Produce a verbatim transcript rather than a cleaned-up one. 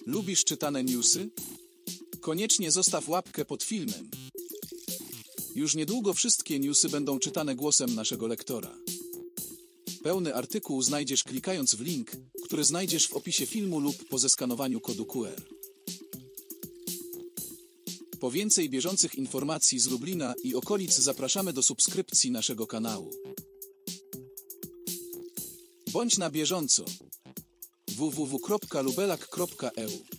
Lubisz czytane newsy? Koniecznie zostaw łapkę pod filmem. Już niedługo wszystkie newsy będą czytane głosem naszego lektora. Pełny artykuł znajdziesz klikając w link, który znajdziesz w opisie filmu lub po zeskanowaniu kodu Q R. Po więcej bieżących informacji z Lublina i okolic zapraszamy do subskrypcji naszego kanału. Bądź na bieżąco. w w w kropka lubelak kropka e u